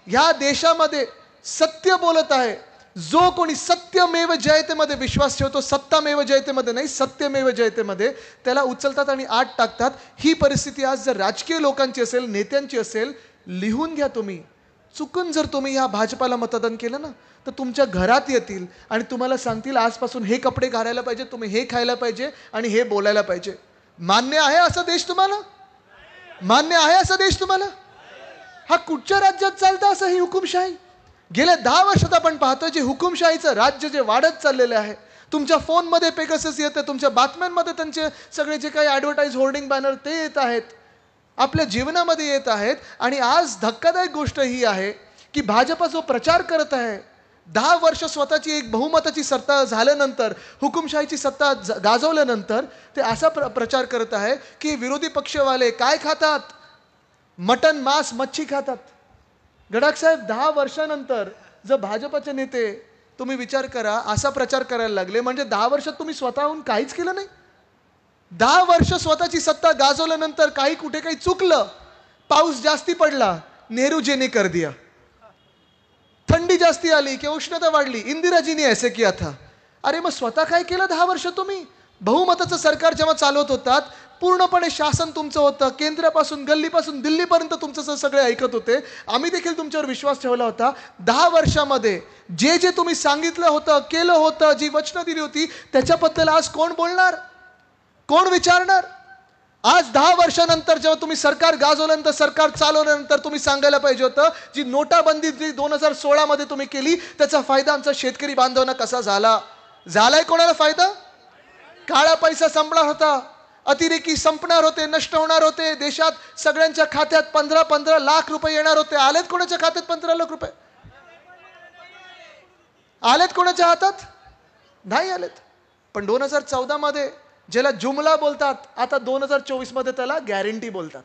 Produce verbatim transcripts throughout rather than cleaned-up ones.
ह्या देशामध्ये सत्य बोलत आहे, जो कोणी सत्यमेव जयतेमध्ये विश्वास ठेवतो, सत्तामेव जयतेमध्ये नाही, सत्यमेव जयतेमध्ये, त्याला उचलतात आणि आत टाकतात. ही परिस्थिती आज जर राजकीय लोकांची असेल, नेत्यांची असेल, लिहून घ्या तुम्ही. चुकून जर तुम्ही ह्या भाजपाला मतदान केलं ना, तर तुमच्या घरात येतील आणि तुम्हाला सांगतील आजपासून हे कपडे घालायला पाहिजे, तुम्ही हे खायला पाहिजे आणि हे बोलायला पाहिजे. मान्य आहे असा देश तुम्हाला? मान्य आहे असा देश तुम्हाला? हा कुठच्या राज्यात चालतं असं ही हुकुमशाही? गेल्या दहा वर्षात आपण पाहतोय जे हुकुमशाहीचं राज्य जे वाढत चाललेलं आहे. तुमच्या फोनमध्ये पेगासस येतं, तुमच्या बातम्यांमध्ये त्यांचे सगळे जे काही ॲडव्हर्टाईज, होर्डिंग, बॅनर ते येत आहेत, आपल्या जीवनामध्ये येत आहेत. आणि आज धक्कादायक गोष्ट ही आहे की भाजपा जो प्रचार करत आहे, दहा वर्ष स्वतःची एक बहुमताची सत्ता झाल्यानंतर, हुकुमशाहीची सत्ता गाजवल्यानंतर ते असा प्र प्रचार करत आहे की विरोधी पक्षवाले काय खातात? मटन, मांस, मच्छी खातात. गडाख साहेब, दहा वर्षानंतर जर भाजपचे नेते, तुम्ही विचार करा, असा प्रचार करायला लागले, म्हणजे दहा वर्षात तुम्ही स्वतःहून काहीच केलं नाही. दहा वर्ष स्वतःची सत्ता गाजवल्यानंतर काही कुठे काही चुकलं, पाऊस जास्ती पडला, नेहरूजीने कर दिया. थंडी जास्ती आली किंवा उष्णता वाढली, इंदिराजीने ऐसे किया था. अरे मग स्वतः काय केलं दहा वर्ष तुम्ही? बहुमताचं सरकार जेव्हा चालवत होतात, पूर्णपणे शासन तुमचं होतं, केंद्रापासून गल्लीपासून दिल्लीपर्यंत तुमचं सगळे ऐकत होते. आम्ही देखील तुमच्यावर विश्वास ठेवला होता. दहा वर्षामध्ये जे जे तुम्ही सांगितलं होतं, केलं होतं, जी वचनं दिली होती, त्याच्याबद्दल आज कोण बोलणार? कोण विचारणार? आज दहा वर्षानंतर जेव्हा तुम्ही सरकार गाजवल्यानंतर, सरकार चालवल्यानंतर तुम्ही सांगायला पाहिजे होतं, जी नोटाबंदी जी दोन हजार सोळा मध्ये तुम्ही केली, त्याचा फायदा आमचा शेतकरी बांधवांना कसा झाला? झालाय कोणाला फायदा? काळा पैसा संपणार होता, अतिरेकी संपणार होते, नष्ट होणार होते. देशात सगळ्यांच्या खात्यात पंधरा पंधरा लाख रुपये येणार होते. आलेत कोणाच्या खात्यात पंधरा लाख रुपये? आलेत कोणाच्या हातात? नाही आलेत. पण दोन हजार चौदा मध्ये ज्याला जुमला बोलतात, आता दोन हजार चोवीस मध्ये त्याला गॅरंटी बोलतात.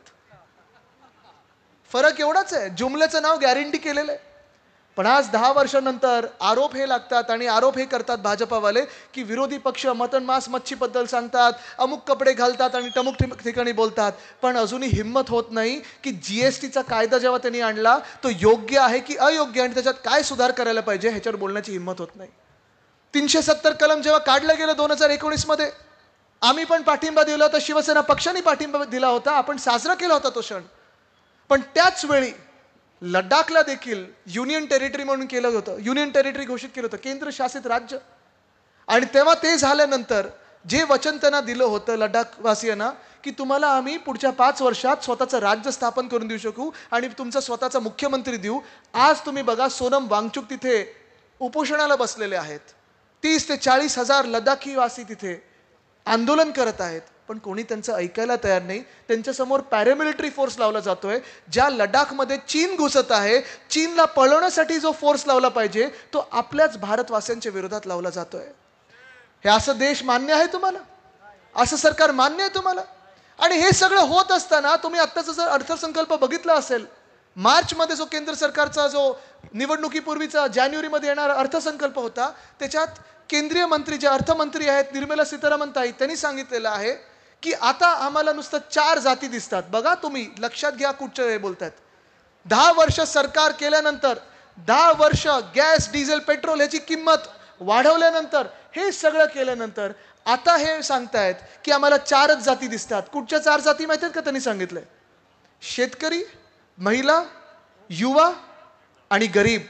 फरक एवढाच आहे, जुमल्याचं नाव गॅरंटी केलेलं आहे. पण आज दहा वर्षानंतर आरोप हे लागतात आणि आरोप हे करतात भाजपावाले की विरोधी पक्ष मटन, मांस, मच्छी बद्दल सांगतात, अमुक कपडे घालतात आणि तमुक ठिकाणी बोलतात. पण अजूनही हिम्मत होत नाही की जीएसटीचा कायदा जेव्हा त्यांनी आणला तो योग्य आहे की अयोग्य आणि त्याच्यात काय सुधार करायला पाहिजे ह्याच्यावर बोलण्याची हिम्मत होत नाही. तीनशे सत्तर कलम जेव्हा काढलं गेलं दोन हजार एकोणीस मध्ये, आम्ही पण पाठिंबा दिला होता, शिवसेना पक्षाने पाठिंबा दिला होता, आपण साजरा केला होता तो क्षण. पण त्याच वेळी लडाखला देखील युनियन टेरिटरी म्हणून केलं होतं, युनियन टेरिटरी घोषित केलं होतं, केंद्रशासित राज्य. आणि तेव्हा ते झाल्यानंतर जे वचन त्यांना दिलं होतं लडाखवासियांना की तुम्हाला आम्ही पुढच्या पाच वर्षात स्वतःचं राज्य स्थापन करून देऊ शकू आणि तुमचा स्वतःचा मुख्यमंत्री देऊ. आज तुम्ही बघा, सोनम वांगचुक तिथे उपोषणाला बसलेले आहेत. तीस ते चाळीस हजार लडाखी वासी तिथे आंदोलन करत आहेत, पण कोणी त्यांचं ऐकायला तयार नाही. त्यांच्यासमोर पॅरामिलिटरी फोर्स लावला जातोय. ज्या लडाखमध्ये चीन घुसत आहे, चीनला पळवण्यासाठी जो फोर्स लावला पाहिजे तो आपल्याच भारतवासियांच्या विरोधात लावला जातोय. हे असं देश मान्य आहे तुम्हाला? असं सरकार मान्य आहे तुम्हाला? आणि हे सगळं होत असताना तुम्ही आत्ताचा जर अर्थसंकल्प बघितला असेल, मार्च मध्ये जो केंद्र सरकारचा जो निवडणुकीपूर्वीचा जानेवारीमध्ये येणारा अर्थसंकल्प होता, त्याच्यात केंद्रीय मंत्री जे अर्थमंत्री आहेत निर्मला सीतारामन ताई, त्यांनी सांगितलेलं आहे की आता आम्हाला नुसतं चार जाती दिसतात. बघा तुम्ही, लक्षात घ्या कुठचं हे बोलतात. दहा वर्ष सरकार केल्यानंतर, दहा वर्ष गॅस, डिझेल, पेट्रोल ह्याची किंमत वाढवल्यानंतर, हे सगळं केल्यानंतर आता हे सांगतायत की आम्हाला चारच जाती दिसतात. कुठच्या चार जाती माहिती आहेत का त्यांनी सांगितलंय? शेतकरी, महिला, युवा आणि गरीब.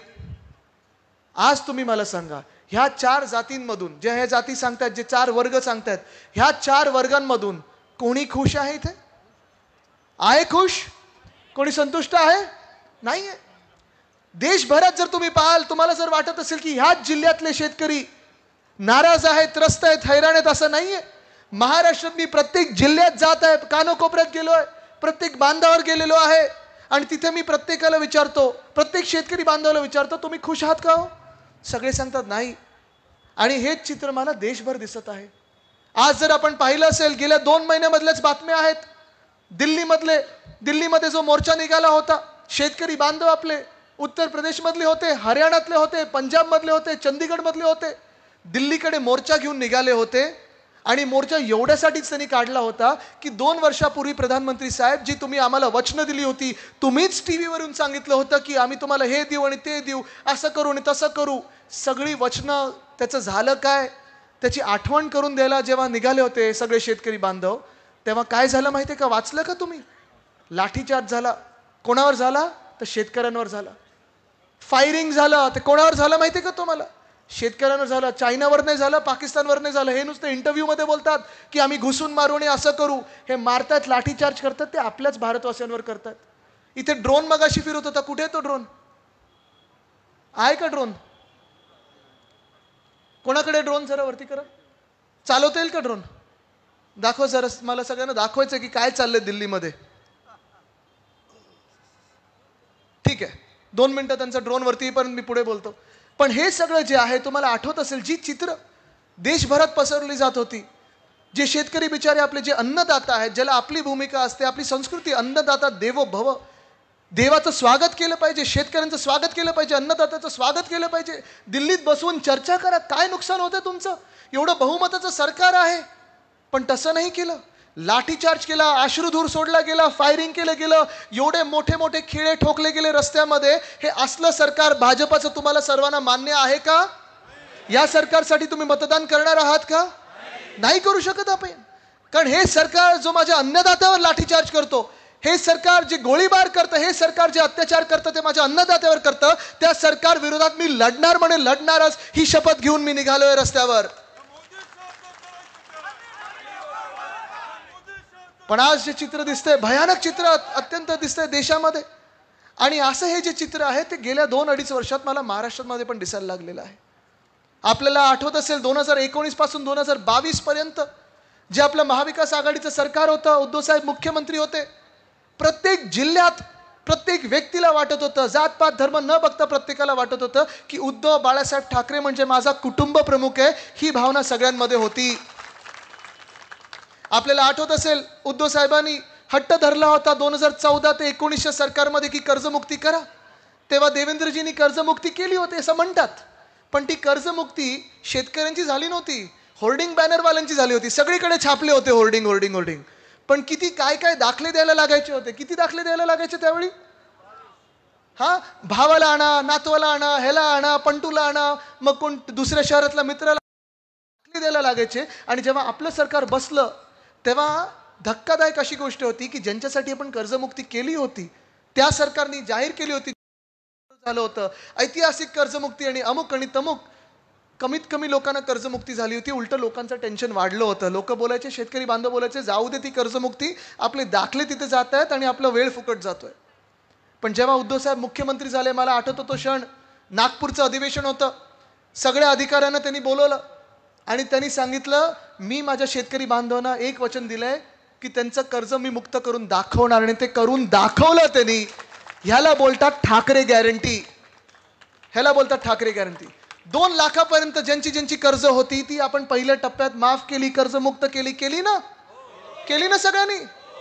आज तुम्ही मला सांगा, ह्या चार जातींमधून, जे ह्या जाती सांगतात, जे चार वर्ग सांगतात, ह्या चार वर्गांमधून कोणी खुश आहे? इथे आहे खुश? कोणी संतुष्ट आहे? नाहीये. देशभरात जर तुम्ही पाहाल, तुम्हाला जर वाटत असेल की ह्याच जिल्ह्यातले शेतकरी नाराज आहेत, त्रस्त आहेत, हैराण आहेत, असं नाहीये. महाराष्ट्रात मी प्रत्येक जिल्ह्यात जात आहे, कानोकोपऱ्यात गेलोय, प्रत्येक बांधावर गेलेलो आहे आणि तिथे मी प्रत्येकाला विचारतो, प्रत्येक शेतकरी बांधवाला विचारतो, तुम्ही खुश आहात का हो? सगळे सांगतात नाही. आणि हेच चित्र मला देशभर दिसत आहे. आज जर आपण पाहिलं असेल, गेल्या दोन महिन्यामधल्याच बातम्या आहेत. दिल्लीमधले दिल्लीमध्ये जो मोर्चा निघाला होता, शेतकरी बांधव आपले उत्तर प्रदेशमधले होते, हरियाणातले होते, पंजाबमधले होते, चंदीगडमधले होते, दिल्लीकडे मोर्चा घेऊन निघाले होते. आणि मोर्चा एवढ्यासाठीच त्यांनी काढला होता की दोन वर्षापूर्वी प्रधानमंत्री साहेब जी तुम्ही आम्हाला वचनं दिली होती, तुम्हीच टी व्हीवरून सांगितलं होतं की आम्ही तुम्हाला हे देऊ आणि ते देऊ, असं करू आणि तसं करू, सगळी वचनं त्याचं झालं काय त्याची आठवण करून द्यायला जेव्हा निघाले होते सगळे शेतकरी बांधव, तेव्हा काय झालं माहिती आहे का? वाचलं का तुम्ही? लाठीचार्ज झाला. कोणावर झाला? तर शेतकऱ्यांवर झाला. फायरिंग झालं. ते कोणावर झालं माहिती आहे का तुम्हाला? शेतकऱ्यांवर झालं. चायनावर नाही झालं, पाकिस्तानवर नाही झालं. हे नुसतं इंटरव्ह्यू मध्ये बोलतात की आम्ही घुसून मारू आणि असं करू. हे मारतात, लाठीचार्ज करतात, ते आपल्याच भारतवासियांवर करतात. इथे ड्रोन मगाशी फिरत होता. कुठे तो ड्रोन आहे का? ड्रोन कोणाकडे? ड्रोन जरा वरती करा. चालवता येईल का ड्रोन? दाखव जरा, मला सगळ्यांना दाखवायचं की काय चाललंय दिल्लीमध्ये. ठीक आहे, दोन मिनिटं त्यांचा ड्रोन वरती येईपर्यंत मी पुढे बोलतो. पण हे सगळं जे आहे तुम्हाला आठवत असेल, जी चित्र देशभरात पसरवली जात होती, जे शेतकरी बिचारे आपले जे अन्नदाता आहेत, ज्याला आपली भूमिका असते, आपली संस्कृती, अन्नदाता देवो भव, देवाचं स्वागत केलं पाहिजे, शेतकऱ्यांचं स्वागत केलं पाहिजे, अन्नदात्याचं स्वागत केलं पाहिजे. दिल्लीत बसवून चर्चा करा, काय नुकसान होतं तुमचं? एवढं बहुमताचं सरकार आहे, पण तसं नाही केलं. लाठीचार्ज केला, अश्रुधूर सोडला गेला, फायरिंग केलं गेलं, एवढे मोठे मोठे खिळे ठोकले गेले रस्त्यामध्ये. हे असलं सरकार भाजपाचं तुम्हाला सर्वांना मान्य आहे का? या सरकारसाठी तुम्ही मतदान करणार आहात का? नाही करू शकत आपण. कारण हे सरकार जो माझ्या अन्नदात्यावर लाठीचार्ज करतो, हे सरकार जे गोळीबार करतं, हे सरकार जे अत्याचार करतं ते माझ्या अन्नदात्यावर करतं, त्या सरकार विरोधात मी लढणार म्हणे लढणारच, ही शपथ घेऊन मी निघालोय रस्त्यावर. पण आज जे चित्र दिसतंय, भयानक चित्र अत्यंत दिसतंय देशामध्ये. आणि असं हे जे चित्र आहे ते गेल्या दोन अडीच वर्षात मला महाराष्ट्रामध्ये पण दिसायला लागलेलं आहे. आपल्याला आठवत असेल दोन हजार एकोणीस पासून दोन हजार बावीस पर्यंत जे आपलं महाविकास आघाडीचं सरकार होतं, उद्धव साहेब मुख्यमंत्री होते, प्रत्येक जिल्ह्यात प्रत्येक व्यक्तीला वाटत होतं, जातपात धर्म न बघता प्रत्येकाला वाटत होतं की उद्धव बाळासाहेब ठाकरे म्हणजे माझा कुटुंब प्रमुख आहे. ही भावना सगळ्यांमध्ये होती. आपल्याला आठवत असेल उद्धव साहेबांनी हट्ट धरला होता दोन हजार चौदा ते एकोणीसच्या सरकारमध्ये की कर्जमुक्ती करा. तेव्हा देवेंद्रजींनी कर्जमुक्ती केली होती असं म्हणतात, पण ती कर्जमुक्ती शेतकऱ्यांची झाली नव्हती, होर्डिंग बॅनरवाल्यांची झाली होती. सगळीकडे छापले होते होर्डिंग होर्डिंग होर्डिंग. पण किती काय काय दाखले द्यायला लागायचे होते, किती दाखले द्यायला लागायचे त्यावेळी? हा, भावाला आणा, नातवाला आणा, ह्याला आणा, पंटूला आणा, मग कोण दुसऱ्या शहरातल्या मित्राला दाखले द्यायला लागायचे. आणि जेव्हा आपलं सरकार बसलं तेव्हा धक्कादायक अशी गोष्ट होती की ज्यांच्यासाठी आपण कर्जमुक्ती केली होती त्या सरकारने जाहीर केली होती, झालं होतं ऐतिहासिक कर्जमुक्ती आणि अमुक आणि तमुक. कमीत कमी लोकांना कर्जमुक्ती झाली होती, उलट लोकांचं टेन्शन वाढलं होतं. लोक बोलायचे, शेतकरी बांधव बोलायचे, जाऊ दे ती कर्जमुक्ती, आपले दाखले तिथे जात आहेत आणि आपला वेळ फुकट जातोय. पण जेव्हा उद्धव साहेब मुख्यमंत्री झाले, मला आठवतो तो क्षण, नागपूरचं अधिवेशन होतं, सगळ्या अधिकाऱ्यांना त्यांनी बोलवलं आणि त्यांनी सांगितलं मी माझ्या शेतकरी बांधवांना एक वचन दिलंय की त्यांचं कर्ज मी मुक्त करून दाखवणार, आणि ते करून दाखवलं त्यांनी. ह्याला बोलतात ठाकरे गॅरंटी. ह्याला बोलतात ठाकरे गॅरंटी. दोन लाखापर्यंत ज्यांची ज्यांची कर्ज होती ती आपण पहिल्या टप्प्यात माफ केली, कर्जमुक्त केली. केली ना? केली ना सगळ्यांनी?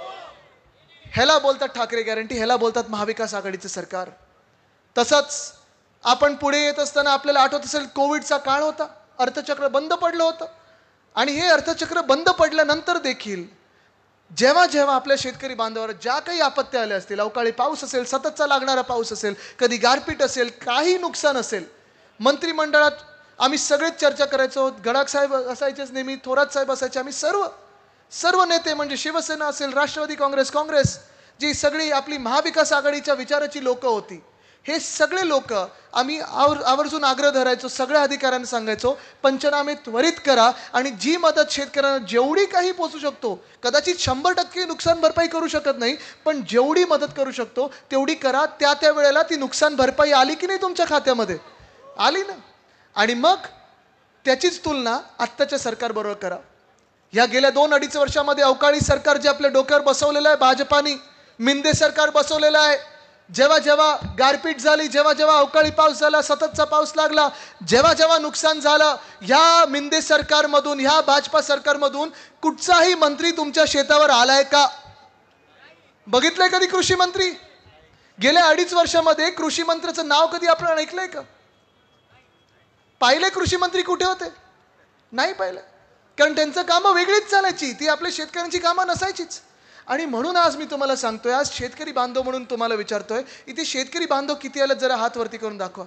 ह्याला बोलतात ठाकरे गॅरंटी, ह्याला बोलतात महाविकास आघाडीचं सरकार. तसंच आपण पुढे येत असताना आपल्याला आठवत असेल कोविडचा काळ होता, अर्थचक्र बंद पडलं होतं. आणि हे अर्थचक्र बंद पडल्यानंतर देखील जेव्हा जेव्हा आपल्या शेतकरी बांधवावर ज्या काही आपत्त्या आल्या असतील, अवकाळी पाऊस असेल, सततचा लागणारा पाऊस असेल, कधी गारपीट असेल, काही नुकसान असेल, मंत्रिमंडळात आम्ही सगळेच चर्चा करायचो. गडाख साहेब असायचेच नेहमी, थोरात साहेब असायचे, आम्ही सर्व सर्व नेते म्हणजे शिवसेना असेल, राष्ट्रवादी काँग्रेस, काँग्रेस, जी सगळी आपली महाविकास आघाडीच्या विचाराची लोक होती, हे सगळे लोक आम्ही आवर आवर्जून आग्रह धरायचो, सगळ्या अधिकाऱ्यांना सांगायचो पंचनामे त्वरित करा आणि जी मदत शेतकऱ्यांना जेवढी काही पोचू शकतो, कदाचित शंभर टक्के नुकसान भरपाई करू शकत नाही, पण जेवढी मदत करू शकतो तेवढी करा. त्या त्या वेळेला ती नुकसान भरपाई आली की नाही तुमच्या खात्यामध्ये? आली ना? आणि मग त्याचीच तुलना आत्ताच्या सरकारबरोबर करा. या गेल्या दोन अडीच वर्षामध्ये अवकाळी सरकार जे आपल्या डोक्यावर बसवलेलं आहे भाजपानी, मिंदे सरकार बसवलेलं आहे, जेव्हा जेव्हा गारपीट झाली, जेव्हा जेव्हा अवकाळी पाऊस झाला, सततचा पाऊस लागला, जेव्हा जेव्हा नुकसान झालं, ह्या मिंदे सरकारमधून, ह्या भाजपा सरकारमधून कुठचाही मंत्री तुमच्या शेतावर आलाय का? बघितलंय कधी कृषी मंत्री? गेल्या अडीच वर्षामध्ये कृषी मंत्र्याचं नाव कधी आपण ऐकलंय का? पाहिले कृषी मंत्री कुठे होते? नाही पाहिले. कारण त्यांचं कामं वेगळीच चालायची, ती आपल्या शेतकऱ्यांची कामं नसायचीच. आणि म्हणून आज मी तुम्हाला सांगतोय, आज शेतकरी बांधव म्हणून तुम्हाला विचारतोय, इथे शेतकरी बांधव किती आले जरा हात वरती करून दाखवा.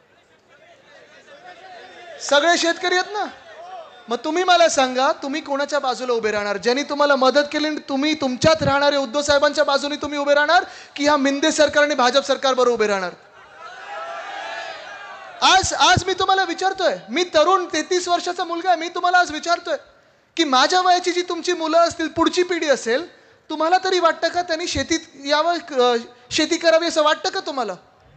सगळे शेतकरी आहेत ना? मग तुम्ही मला सांगा, तुम्ही कोणाच्या बाजूला उभे राहणार? ज्यांनी तुम्हाला मदत केली तुम्ही तुमच्यात राहणारे उद्धव साहेबांच्या बाजूने तुम्ही उभे राहणार, की ह्या मिंदे सरकार आणि भाजप सरकार बरोबर उभे राहणार? आज आज मी तुम्हाला विचारतोय, मी तरुण तेहतीस वर्षाचा मुलगा आहे, मी तुम्हाला आज विचारतोय की माझ्या वयाची जी तुमची मुलं असतील, पुढची पिढी असेल, तुम्हाला तरी वाटतं का त्यांनी शेतीत यावं, शेती करावी असं वाटतं का तुम्हाला?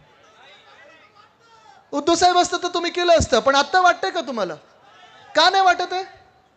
उद्धव साहेब असतं तर तुम्ही केलं असतं, पण आता वाटतंय का तुम्हाला? का नाही वाटत आहे?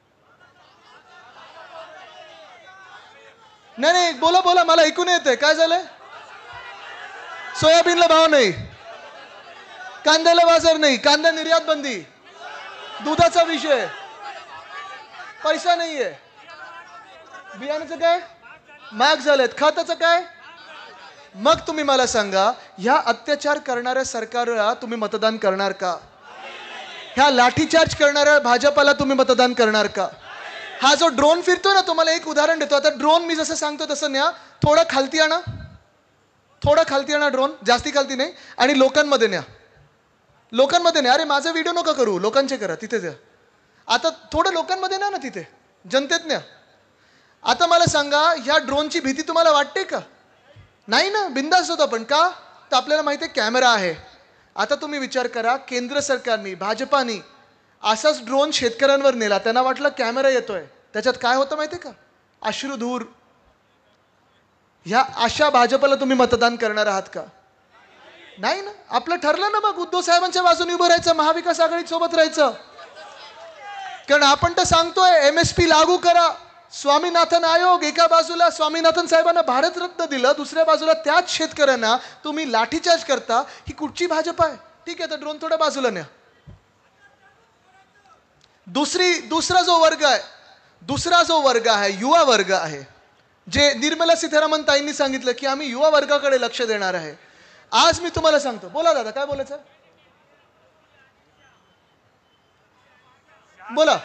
नाही नाही बोला बोला, मला ऐकून येतंय. काय झालंय? सोयाबीनला भाव नाही, कांद्याला बाजार नाही, कांदा निर्यात बंदी, दुधाचा विषय, पैसा नाहीये, बियाण्याचं काय महाग झालेत, खताचं काय. मग तुम्ही मला सांगा, ह्या अत्याचार करणाऱ्या सरकारला तुम्ही मतदान करणार का? ह्या लाठीचार्ज करणाऱ्या भाजपाला तुम्ही मतदान करणार का? हा जो ड्रोन फिरतोय ना, तुम्हाला एक उदाहरण देतो. आता ड्रोन मी जसं सांगतो तसं न्या, थोडं खालती आणा, थोडं खालती आणा ड्रोन, जास्ती खालती नाही, आणि लोकांमध्ये न्या, लोकांमध्ये न्या. अरे माझा व्हिडिओ नका करू, लोकांचे करा, तिथे द्या. आता थोडं लोकांमध्ये न्या ना, तिथे जनतेत न्या. आता मला सांगा, ह्या ड्रोनची भीती तुम्हाला वाटते का? नाही ना, बिंदास होता. पण का? तर आपल्याला माहिती आहे कॅमेरा आहे. आता तुम्ही विचार करा, केंद्र सरकारने, भाजपाने असाच ड्रोन शेतकऱ्यांवर नेला, त्यांना वाटलं कॅमेरा येतोय, त्याच्यात काय होतं माहिती आहे का? अश्रुधूर. ह्या अशा भाजपाला तुम्ही मतदान करणार आहात का? नाही ना. आपलं ठरलं ना, मग उद्धव साहेबांच्या बाजूने उभं राहायचं, महाविकास आघाडी सोबत राहायचं. कारण आपण तर सांगतोय एमएसपी लागू करा, स्वामीनाथन आयोग, एका बाजूला स्वामीनाथन साहेबांना भारतरत्न दिलं, दुसऱ्या बाजूला त्याच शेतकऱ्यांना तुम्ही लाठीचार्ज करता. ही कुठची भाजप आहे? ठीक आहे, तर ड्रोन थोड्या बाजूला न्या. दुसरी दुसरा जो वर्ग आहे, दुसरा जो वर्ग आहे, युवा वर्ग आहे, जे निर्मला सीतारामन ताईंनी सांगितलं की आम्ही युवा वर्गाकडे लक्ष देणार आहे. आज मी तुम्हाला सांगतो. बोला दादा, काय बोलायचं? बोला.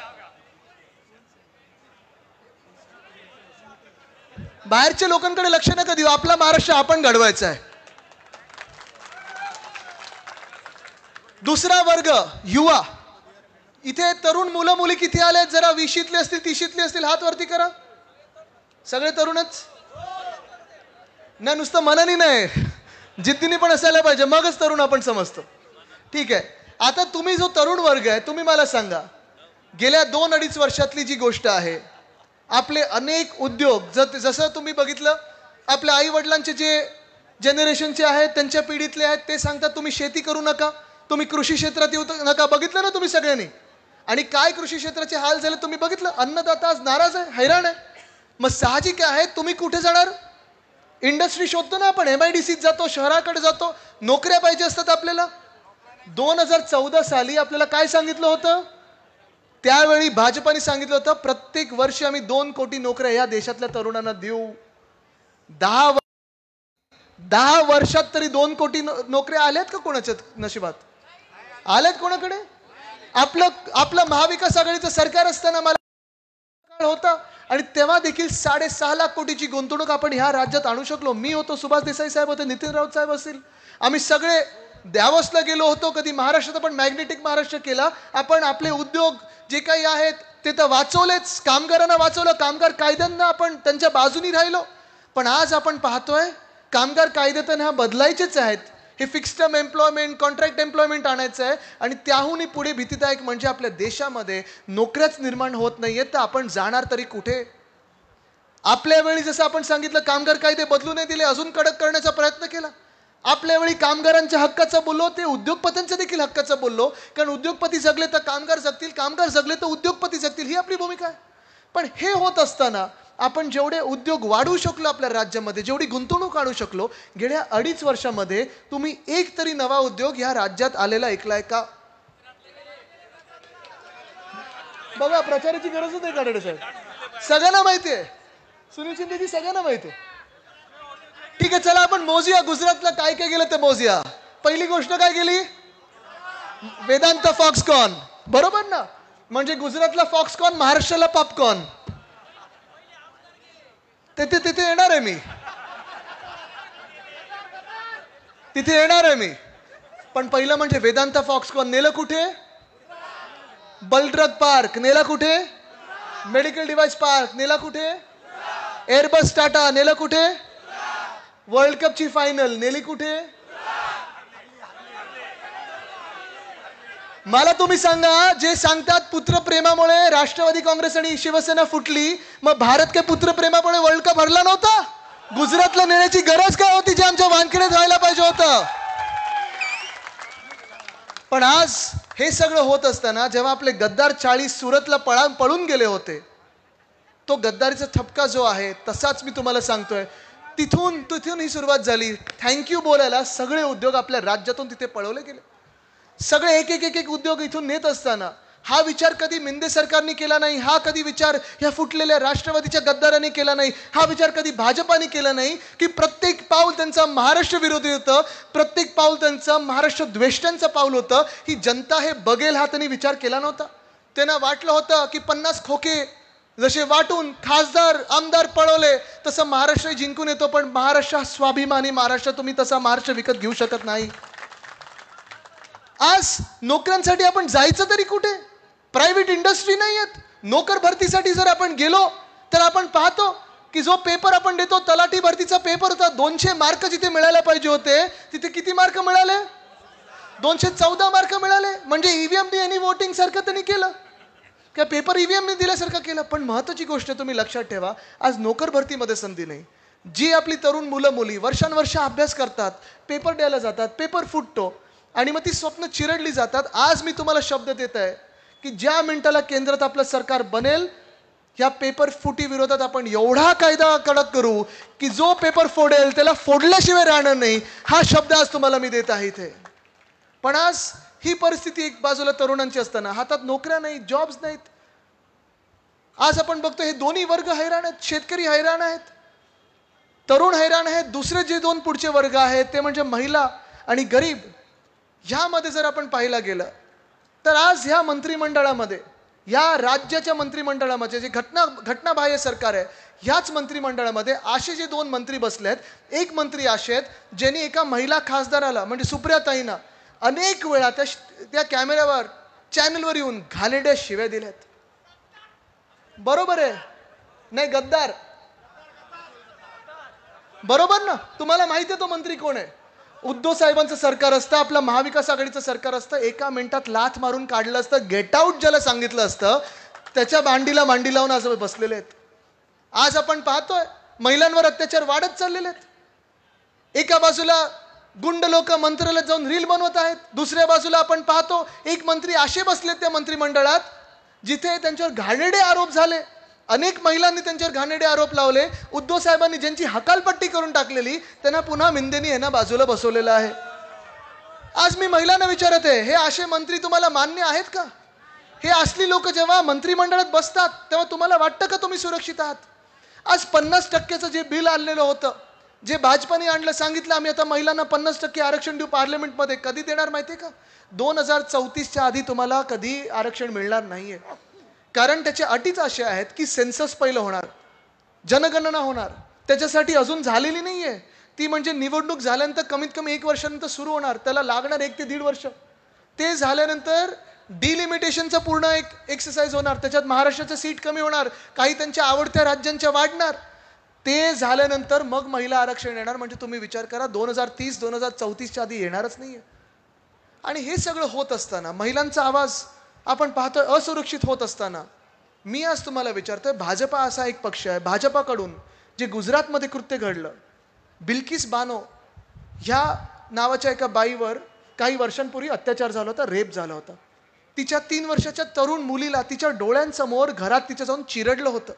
बाहेरच्या लोकांकडे लक्ष नका देऊ, आपला महाराष्ट्र आपण घडवायचा आहे. दुसरा वर्ग युवा, इथे तरुण मुलं मुली किती आले? जरा वीशीतले असतील, तीशीतले असतील, हात वरती करा. सगळे तरुणच नाही, नुसतं मनानी नाही, जिद्दीने पण असायला पाहिजे, मगच तरुण आपण समजतो. ठीक आहे. आता तुम्ही जो तरुण वर्ग आहे, तुम्ही मला सांगा, गेल्या दोन अडीच वर्षातली जी गोष्ट आहे, आपले अनेक उद्योग, जसं तुम्ही बघितलं, आपल्या आई वडिलांचे जे जनरेशनचे आहेत, त्यांच्या पिढीतले आहेत, ते सांगतात तुम्ही शेती करू नका, तुम्ही कृषी क्षेत्रात येऊ नका. बघितलं ना तुम्ही सगळ्यांनी, आणि काय कृषी क्षेत्राचे हाल झाले तुम्ही बघितलं. अन्नदाता आज नाराज आहे, हैराण आहे. मग साहजिक आहे, तुम्ही कुठे जाणार? इंडस्ट्री शोधतो ना आपण, एम आय डी सीत जातो, शहराकडे जातो, नोकऱ्या पाहिजे असतात आपल्याला. दोन हजार चौदा साली आपल्याला काय सांगितलं होतं? त्यावेळी भाजपाने सांगितलं होतं प्रत्येक वर्षी आम्ही दोन कोटी नोकऱ्या या देशातल्या तरुणांना देऊ. दहा दहा वर्षात तरी दोन कोटी नोकऱ्या आल्यात का कोणाच्या नशिबात? आल्यात कोणाकडे? आपलं आपलं महाविकास आघाडीचं सरकार असताना मला होता, आणि तेव्हा देखील साडेसहा लाख कोटीची गुंतवणूक आपण ह्या राज्यात आणू शकलो. मी होतो, सुभाष देसाई साहेब होते, नितीन राऊत साहेब असतील, आम्ही सगळे द्यावसला गेलो होतो. कधी महाराष्ट्रात आपण मॅग्नेटिक महाराष्ट्र केला. आपण आपले उद्योग जे काही आहेत ते तर वाचवलेच, कामगारांना वाचवलं, कामगार कायद्यांना आपण त्यांच्या बाजूनी राहिलो. पण आज आपण पाहतोय कामगार कायदे तर ह्या बदलायचेच आहेत. हे fixed term employment, contract employment आणायचं आहे. आणि त्याहूनही पुढे भीतीदायक म्हणजे आपल्या देशामध्ये नोकऱ्याच निर्माण होत नाहीयेत, तर आपण जाणार तरी कुठे? आपल्या वेळी जसं आपण सांगितलं कामगार कायदे बदलू नाही दिले, अजून कडक करण्याचा प्रयत्न केला. आपल्या वेळी कामगारांच्या हक्काचं बोललो, ते उद्योगपत्यांच्या देखील हक्काचं बोललो. कारण उद्योगपती जगले तर कामगार जगतील, कामगार जगले तर उद्योगपती जगतील, ही आपली भूमिका आहे. पण हे होत असताना आपण जेवढे उद्योग वाढवू शकलो आपल्या राज्यामध्ये, जेवढी गुंतवणूक आणू शकलो, गेल्या अडीच वर्षामध्ये तुम्ही एक तरी नवा उद्योग ह्या राज्यात आलेला ऐकलाय का? बघा, प्रचाराची गरजच नाही काढणे साहेब, सगळ्यांना माहिती आहे. सुनील शिंदेजी सगळ्यांना माहिती आहे. ठीक आहे, चला आपण मोजूया गुजरातला काय काय गेलं ते मोजूया. पहिली गोष्ट काय गेली? वेदांत फॉक्सकॉन, बरोबर ना? म्हणजे गुजरातला फॉक्सकॉर्न, महाराष्ट्राला पॉपकॉर्न. तिथे तिथे येणार आहे मी, तिथे येणार आहे मी. पण पहिलं म्हणजे वेदांता फॉक्सकॉर्न नेलं कुठे? बलड्रग पार्क नेला कुठे? मेडिकल डिव्हाइस पार्क नेला कुठे? एअरबस टाटा नेला कुठे? वर्ल्ड कपची फायनल नेली कुठे? मला तुम्ही सांगा, जे सांगतात पुत्रप्रेमामुळे राष्ट्रवादी काँग्रेस आणि शिवसेना फुटली, मग भारत काय पुत्रप्रेमामुळे वर्ल्ड कप हरला नव्हता? गुजरातला नेण्याची गरज काय होती, जे आमच्या वानखेडेत व्हायला पाहिजे होतं? पण आज हे सगळं होत असताना जेव्हा आपले गद्दार चाळीस सुरतला पळा पळून गेले होते, तो गद्दारीचा ठपका जो आहे तसाच मी तुम्हाला सांगतोय. तिथून तिथून ही सुरुवात झाली. थँक्यू बोलायला सगळे उद्योग आपल्या राज्यातून तिथे पळवले गेले. सगळे एक एक एक एक उद्योग इथून नेत असताना हा विचार कधी मिंदे सरकारने केला नाही, हा कधी विचार ह्या फुटलेल्या राष्ट्रवादीच्या गद्दारांनी केला नाही, हा विचार कधी भाजपाने केला नाही की प्रत्येक पाऊल त्यांचा महाराष्ट्र विरोधी होतं, प्रत्येक पाऊल त्यांचं महाराष्ट्र द्वेष्टांचं पाऊल होतं. ही जनता हे बघेल हा त्यांनी विचार केला नव्हता. त्यांना वाटलं होतं की पन्नास खोके जसे वाटून खासदार आमदार पळवले तसं महाराष्ट्र जिंकून येतो, पण महाराष्ट्र स्वाभिमानी महाराष्ट्र, तुम्ही तसा महाराष्ट्र विकत घेऊ शकत नाही. आज नोकऱ्यांसाठी आपण जायचं तरी कुठे? प्रायव्हेट इंडस्ट्री नाही आहेत. नोकर भरतीसाठी जर आपण गेलो तर आपण पाहतो की जो पेपर आपण देतो, तलाठी भरतीचा पेपर होता, दोनशे मार्क जिथे मिळायला पाहिजे होते तिथे किती मार्क मिळाले? दोनशे चौदा मार्क मिळाले. म्हणजे ईव्हीएम यांनी वोटिंग सारखं त्यांनी केलं, काय पेपर ईव्हीएमने दिल्यासारखं केलं. पण महत्त्वाची गोष्ट तुम्ही लक्षात ठेवा, आज नोकर भरतीमध्ये संधी नाही. जी आपली तरुण मुलं मुली वर्षानुवर्ष अभ्यास करतात, पेपर द्यायला जातात, पेपर फुटतो आणि मग ती स्वप्न चिरडली जातात. आज मी तुम्हाला शब्द देत आहे की ज्या मिनिटाला केंद्रात आपलं सरकार बनेल, या पेपर फुटी विरोधात आपण एवढा कायदा कडक करू की जो पेपर फोडेल त्याला फोडल्याशिवाय राहणार नाही. हा शब्द आज तुम्हाला मी देत आहे इथे. पण आज ही परिस्थिती एक बाजूला तरुणांची असताना हातात नोकऱ्या नाहीत, जॉब्स नाहीत. आज आपण बघतो हे दोन्ही वर्ग हैराण आहेत. शेतकरी हैराण आहेत, तरुण हैराण आहेत. दुसरे जे दोन पुढचे वर्ग आहेत ते म्हणजे महिला आणि गरीब. ह्यामध्ये जर आपण पाहिला गेलं तर आज ह्या मंत्रिमंडळामध्ये, या राज्याच्या मंत्रिमंडळामध्ये जे घटना घटनाबाह्य सरकार आहे, ह्याच मंत्रिमंडळामध्ये असे जे दोन मंत्री बसले आहेत, एक मंत्री असे आहेत ज्यांनी एका महिला खासदाराला म्हणजे सुप्रियाताईंना अनेक वेळा त्या त्या कॅमेऱ्यावर चॅनलवर येऊन घाणेरड्या शिव्या दिल्यात. बरोबर आहे नाही गद्दार? बरोबर ना? तुम्हाला माहिती आहे तो मंत्री कोण आहे? उद्धव साहेबांचं सरकार असतं, आपलं महाविकास आघाडीचं सरकार असतं, एका मिनिटात लाथ मारून काढलं असतं, गेट आउट ज्याला सांगितलं असतं, त्याच्या मांडीला मांडी लावून आज बसलेले आहेत. आज आपण पाहतोय महिलांवर अत्याचार वाढत चाललेले आहेत. एका बाजूला गुंड लोक मंत्रालयात जाऊन रील बनवत आहेत, दुसऱ्या बाजूला आपण पाहतो एक मंत्री असे बसलेत त्या मंत्रिमंडळात जिथे त्यांच्यावर घाणेरडे आरोप झाले. अनेक महिलांनी त्यांच्यावर घाणेरडे आरोप लावले. उद्धव साहेबांनी ज्यांची हकालपट्टी करून टाकलेली त्यांना पुन्हा मिंदेनी यांना बाजूला बसवलेलं आहे. आज मी महिलांना विचारत आहे, हे असे मंत्री तुम्हाला मान्य आहेत का? हे असली लोक जेव्हा मंत्रिमंडळात बसतात तेव्हा तुम्हाला वाटतं का तुम्ही सुरक्षित आहात? आज पन्नास टक्क्याचं जे बिल आणलेलं होतं, जे भाजपाने आणलं, सांगितलं आम्ही आता महिलांना पन्नास टक्के आरक्षण देऊ पार्लमेंटमध्ये, कधी देणार माहितीये का? दोन हजार चौतीसच्या आधी तुम्हाला कधी आरक्षण मिळणार नाहीये. कारण त्याच्या अटीच अशा आहेत की सेन्सस पहिलं होणार, जनगणना होणार, त्याच्यासाठी अजून झालेली नाहीये ती. म्हणजे निवडणूक झाल्यानंतर कमीत कमी एक वर्षानंतर सुरू होणार, त्याला लागणार एक ते दीड वर्ष. ते झाल्यानंतर डिलिमिटेशनचा पूर्ण एक एक्सरसाइज होणार, त्याच्यात महाराष्ट्राच्या सीट कमी होणार, काही त्यांच्या आवडत्या राज्यांच्या वाढणार. ते झाल्यानंतर मग महिला आरक्षण येणार. म्हणजे तुम्ही विचार करा, दोन हजार तीस दोन हजार चौतीसच्या आधी येणारच नाहीये. आणि हे सगळं होत असताना महिलांचा आवाज आपण पाहतोय असुरक्षित होत असताना, मी आज तुम्हाला विचारतोय, भाजपा असा एक पक्ष आहे, भाजपाकडून जे गुजरातमध्ये कृत्य घडलं, बिल्किस बानो ह्या नावाच्या एका बाईवर काही वर्षांपूर्वी अत्याचार झाला होता, रेप झाला होता. तिच्या तीन वर्षाच्या तरुण मुलीला तिच्या डोळ्यांसमोर घरात तिच्या जाऊन चिरडलं होतं.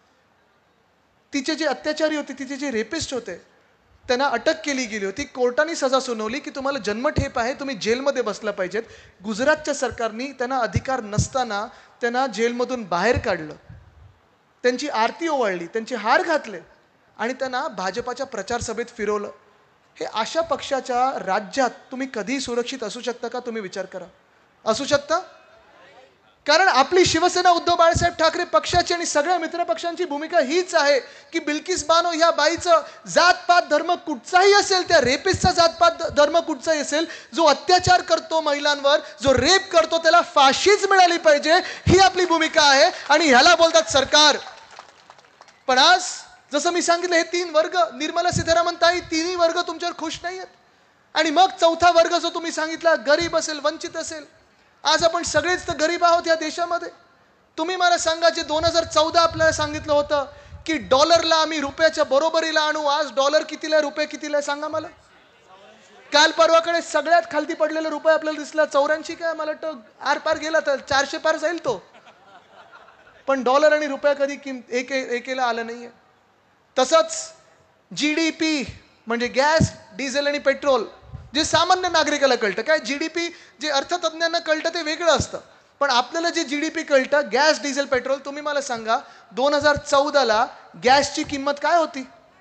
तिचे जे अत्याचारी होते, तिचे जे रेपिस्ट होते, त्यांना अटक केली गेली होती. कोर्टाने सजा सुनावली की तुम्हाला जन्मठेप आहे, तुम्ही जेलमध्ये बसला पाहिजेत. गुजरातच्या सरकारने त्यांना अधिकार नसताना त्यांना जेलमधून बाहेर काढलं, त्यांची आरती ओवाळली, त्यांचे हार घातले आणि त्यांना भाजपाच्या प्रचार सभेत फिरवलं. हे अशा पक्षाच्या राज्यात तुम्ही कधी सुरक्षित असू शकता का? तुम्ही विचार करा. असू शकता? कारण आपली शिवसेना उद्धव बाळासाहेब ठाकरे पक्षाची आणि सगळ्या मित्रपक्षांची भूमिका हीच आहे की बिल्किस बानो ह्या बाईचं जातपात धर्म कुठचाही असेल, त्या रेपिस्टचा जातपात धर्म कुठचाही असेल, जो अत्याचार करतो महिलांवर, जो रेप करतो, त्याला फाशीच मिळाली पाहिजे, ही आपली भूमिका आहे आणि ह्याला बोलतात सरकार. पण आज जसं मी सांगितलं, हे तीन वर्ग, निर्मला सीतारामन ताई, तिन्ही वर्ग तुमच्यावर खुश नाही आहेत. आणि मग चौथा वर्ग जो तुम्ही सांगितला, गरीब असेल, वंचित असेल. आज आपण सगळेच तर गरीब आहोत या देशामध्ये. तुम्ही मला सांगा, जे दोन हजार चौदा आपल्याला सांगितलं होतं की डॉलरला आम्ही रुपयाच्या बरोबरीला आणू, आज डॉलर कितीला, रुपये कितीला, सांगा मला. काल परवाकडे सगळ्यात खालती पडलेला रुपये आपल्याला दिसला चौऱ्याऐंशी काय, मला वाटतं आर पार गेला तर चारशे पार जाईल तो. पण डॉलर आणि रुपया कधी एक एकेला आलं नाहीये. तसंच जी डी पी म्हणजे गॅस, डिझेल आणि पेट्रोल, जे सामान्य नागरिकाला कळतं, काय जीडीपी जे अर्थतज्ञांना कळतं ते वेगळं असतं, पण आपल्याला जे जीडीपी कळतं, गॅस, डिझेल, पेट्रोल, तुम्ही मला सांगा दोन हजार चौदाला गॅसची किंमत काय होती?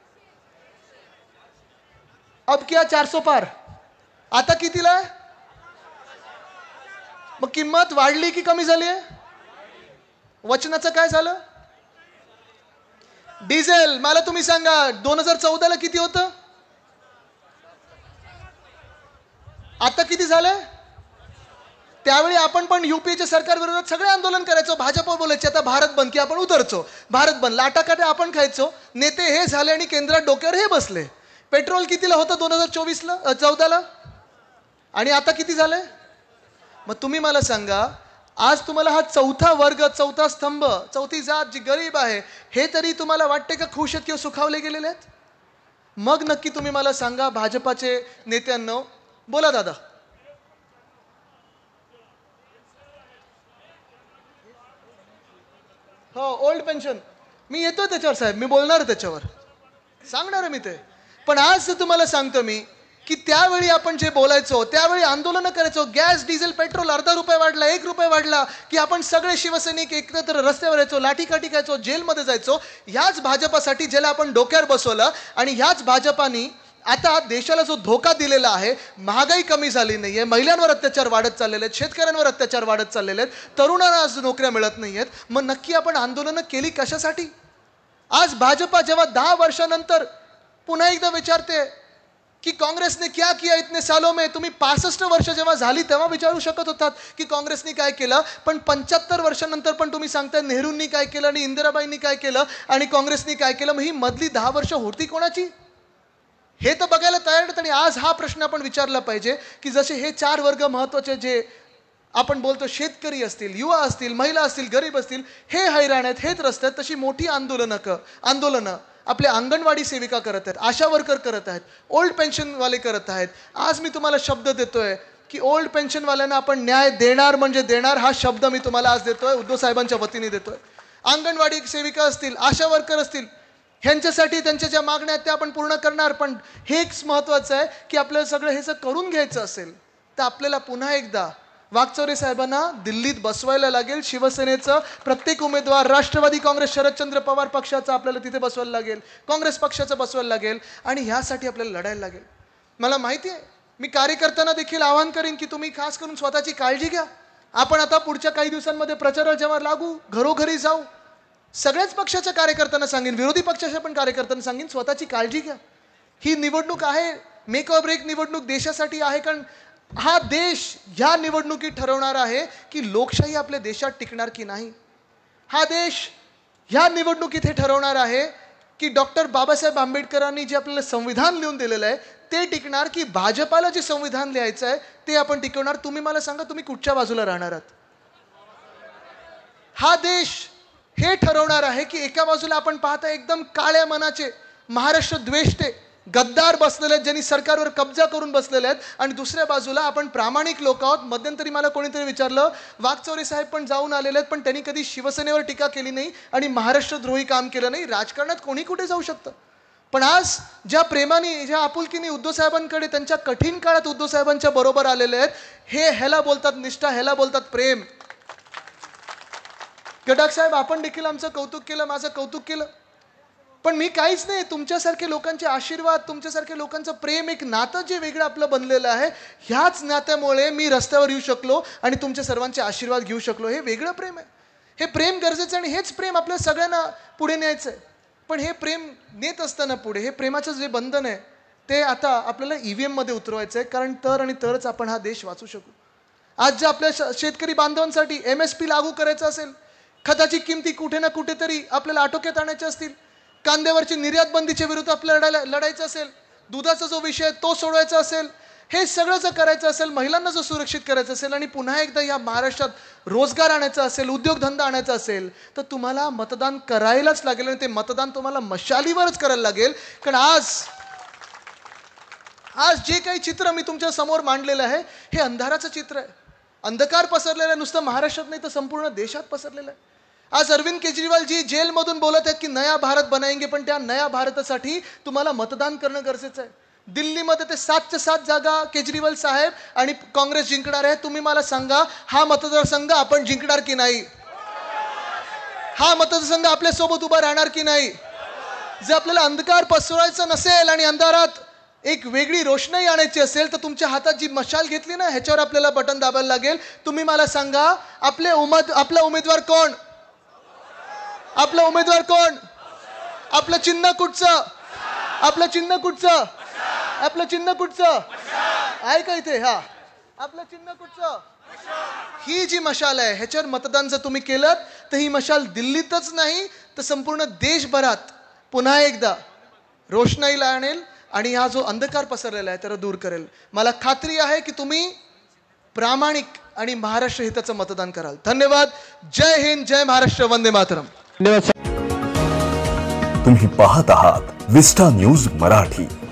अब क्या चारशे पार, आता कितीला आहे? मग किंमत वाढली की कमी झाली आहे? वचनाचं काय झालं? डिझेल मला तुम्ही सांगा दोन हजार चौदाला किती होतं, आता किती झालंय? त्यावेळी आपण पण युपीच्या सरकार विरोधात सगळे आंदोलन करायचो, भाजपवर बोलायचे आता भारत बंद, की आपण उतरचो, भारत बंद, लाटाकाटे आपण खायचो, नेते हे झाले आणि केंद्रात डोक्यावर हे बसले. पेट्रोल कितीला होतं दोन हजार चोवीसला चौदाला आणि आता किती झालंय? मग तुम्ही मला सांगा, आज तुम्हाला हा चौथा वर्ग, चौथा स्तंभ, चौथी जात जी गरीब आहे, हे तरी तुम्हाला वाटते का खुश आहेत किंवा सुखावले गेलेले आहेत? मग नक्की तुम्ही मला सांगा, भाजपाचे नेत्यांनो, बोला दादा. हो, ओल्ड पेन्शन मी येतोय त्याच्यावर साहेब, मी बोलणार त्याच्यावर, सांगणार आहे मी ते. पण आज तुम्हाला सांगतो मी की त्यावेळी आपण जे बोलायचो, त्यावेळी आंदोलन करायचो, गॅस, डिझेल, पेट्रोल अर्धा रुपये वाढला, एक रुपये वाढला की आपण सगळे शिवसैनिक एकत्र रस्त्यावर यायचो, लाठीकाठी खायचो, जेलमध्ये जायचो. ह्याच भाजपासाठी ज्याला आपण डोक्यावर बसवलं आणि ह्याच भाजपानी आता देशाला जो धोका दिलेला आहे, महागाई कमी झाली नाहीये, महिलांवर अत्याचार वाढत चाललेले आहेत, शेतकऱ्यांवर अत्याचार वाढत चाललेले आहेत, तरुणांना आज नोकऱ्या मिळत नाहीयेत. मग नक्की आपण आंदोलनं केली कशासाठी? आज भाजपा जेव्हा दहा वर्षानंतर पुन्हा एकदा विचारते की काँग्रेसने क्या किया इतने सालों में, तुम्ही पासष्ट वर्ष जेव्हा झाली तेव्हा विचारू शकत होतात की काँग्रेसने काय केलं, पण पंच्याहत्तर वर्षानंतर पण तुम्ही सांगताय नेहरूंनी काय केलं आणि इंदिराबाईंनी काय केलं आणि काँग्रेसने काय केलं. मग ही मधली दहा वर्ष होती कोणाची, हे तर बघायला तयार नाहीत. आणि आज हा प्रश्न आपण विचारला पाहिजे की जसे हे चार वर्ग महत्वाचे, जे आपण बोलतो शेतकरी असतील, युवा असतील, महिला असतील, गरीब असतील, हे हैराण आहेत, हे त्रस्त आहेत, तशी मोठी आंदोलनं क आंदोलनं आपल्या अंगणवाडी सेविका करत आहेत, आशा वर्कर करत आहेत, ओल्ड पेन्शनवाले करत आहेत. आज मी तुम्हाला शब्द देतोय की ओल्ड पेन्शनवाल्यांना आपण न्याय देणार म्हणजे देणार, हा शब्द मी तुम्हाला आज देतोय, उद्धव साहेबांच्या वतीने देतोय. अंगणवाडी सेविका असतील, आशा वर्कर असतील, ह्यांच्यासाठी त्यांच्या ज्या मागण्या आहेत त्या आपण पूर्ण करणार. पण हेच महत्वाचं आहे की आपल्याला सगळं हे जर करून घ्यायचं असेल तर आपल्याला पुन्हा एकदा वाकचौरे साहेबांना दिल्लीत बसवायला लागेल. शिवसेनेचं प्रत्येक उमेदवार, राष्ट्रवादी काँग्रेस, शरदचंद्र पवार पक्षाचा आपल्याला तिथे बसवायला लागेल, काँग्रेस पक्षाचं बसवायला लागेल आणि ह्यासाठी आपल्याला लढायला लागेल. मला माहिती आहे, मी कार्यकर्त्यांना देखील आवाहन करेन की तुम्ही खास करून स्वतःची काळजी घ्या. आपण आता पुढच्या काही दिवसांमध्ये प्रचाराला जेव्हा लागू, घरोघरी जाऊ, सगळ्याच पक्षाच्या कार्यकर्त्यांना सांगेन, विरोधी पक्षाच्या पण कार्यकर्त्यांना सांगेन, स्वतःची काळजी घ्या. ही निवडणूक आहे, मेक ऑर ब्रेक निवडणूक देशासाठी आहे. कारण हा देश ह्या निवडणुकीत ठरवणार आहे की लोकशाही आपल्या देशात टिकणार की नाही. हा देश ह्या निवडणुकीत हे ठरवणार आहे की डॉक्टर बाबासाहेब आंबेडकरांनी जे आपल्याला संविधान लिहून दिलेलं आहे ते टिकणार, की भाजपाला जे संविधान लिहायचं आहे ते आपण टिकवणार. तुम्ही मला सांगा, तुम्ही कुठच्या बाजूला राहणार आहात? हा देश हे ठरवणार आहे की एका बाजूला आपण पाहता एकदम काळ्या मनाचे महाराष्ट्र द्वेष्टे गद्दार बसलेले आहेत, ज्यांनी सरकारवर कब्जा करून बसलेले आहेत, आणि दुसऱ्या बाजूला आपण प्रामाणिक लोक आहोत. मध्यंतरी मला कोणीतरी विचारलं, वाकचौरे साहेब पण जाऊन आलेले आहेत पण त्यांनी कधी शिवसेनेवर टीका केली नाही आणि महाराष्ट्रद्रोही काम केलं नाही. राजकारणात कोणी कुठे जाऊ शकतं, पण आज ज्या प्रेमाने, ज्या आपुलकीने उद्धव साहेबांकडे त्यांच्या कठीण काळात उद्धव साहेबांच्या बरोबर आलेले आहेत, हे ह्याला बोलतात निष्ठा, ह्याला बोलतात प्रेम. गडाख साहेब, आपण देखील आमचं कौतुक केलं, माझं कौतुक केलं, पण मी काहीच नाही, तुमच्यासारखे लोकांचे आशीर्वाद, तुमच्यासारखे लोकांचं प्रेम, एक नातं जे तुमच्यासारखे लोकांचे आशीर्वाद, तुमच्यासारखे लोकांचं प्रेम, एक नातं जे वेगळं आपलं बनलेलं आहे, ह्याच नात्यामुळे मी रस्त्यावर येऊ शकलो आणि तुमच्या सर्वांचे आशीर्वाद घेऊ शकलो. हे वेगळं प्रेम आहे. हे प्रेम गरजेचं आणि हेच प्रेम आपल्या सगळ्यांना पुढे न्यायचं आहे. पण हे प्रेम नेत असताना पुढे हे प्रेमाचं जे बंधन आहे ते आता आपल्याला ई व्ही एममध्ये उतरवायचं आहे, कारण तर आणि तरच आपण हा देश वाचू शकू. आज जर आपल्या शेतकरी बांधवांसाठी एम एस पी लागू करायचं असेल, खताची किमती कुठे ना कुठेतरी आपल्याला आटोक्यात आणायच्या असतील, कांद्यावरची निर्यात बंदीच्या विरुद्ध आपल्याला लढायला लढायचं असेल, दुधाचा जो विषय तो सोडवायचा असेल, हे सगळं जर करायचं असेल, महिलांना जर सुरक्षित करायचं असेल आणि पुन्हा एकदा या महाराष्ट्रात रोजगार आणायचा असेल, उद्योगधंदा आणायचा असेल, तर तुम्हाला मतदान करायलाच लागेल. आणि ते मतदान तुम्हाला मशालीवरच करायला लागेल. कारण आज आज जे काही चित्र मी तुमच्या समोर मांडलेलं आहे हे अंधाराचं चित्र आहे. अंधकार पसरलेला आहे, नुसतं महाराष्ट्रात नाही तर संपूर्ण देशात पसरलेलं आहे. आज अरविंद केजरीवाल जी जेलमधून बोलत आहेत की नया भारत बनाएंगे, पण त्या नया भारतासाठी तुम्हाला मतदान करणं गरजेचं आहे. दिल्लीमध्ये ते सातच्या सात जागा केजरीवाल साहेब आणि काँग्रेस जिंकणार आहे. तुम्ही मला सांगा, हा मतदारसंघ आपण जिंकणार की नाही? हा मतदारसंघ आपल्यासोबत उभा राहणार की नाही? जर आपल्याला अंधकार पसरवायचा नसेल आणि अंधारात एक वेगळी रोषणाई आणायची असेल, तर तुमच्या हातात जी मशाल घेतली ना, ह्याच्यावर आपल्याला बटन दाबायला लागेल. तुम्ही मला सांगा, आपले उमेद आपला उमेदवार कोण? आपला उमेदवार कोण? आपलं चिन्ह कुठचं? आपलं चिन्ह कुठचं? आपलं चिन्ह कुठचं आहे का इथे? हा, आपलं चिन्ह कुठचं? ही जी मशाल आहे ह्याच्यावर मतदान जर तुम्ही केलं तर ही मशाल दिल्लीतच नाही तर संपूर्ण देशभरात पुन्हा एकदा रोषणाईला आणेल आणि हा जो अंधकार पसरलेला आहे त्याला दूर करेल. मला खात्री आहे की तुम्ही प्रामाणिक आणि महाराष्ट्र हिताचं मतदान कराल. धन्यवाद. जय हिंद, जय महाराष्ट्र, वंदे मातरम. तुम्ही पाहत आहात विस्टा न्यूज मराठी.